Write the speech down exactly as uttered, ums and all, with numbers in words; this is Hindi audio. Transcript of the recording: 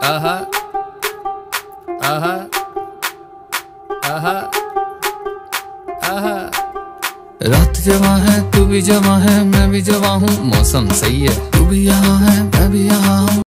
आहा आहा आहा आहा। रात जवां है तू भी जवां है मैं भी जवां हूँ, मौसम सही है तू भी यहाँ है मैं भी यहाँ हूँ।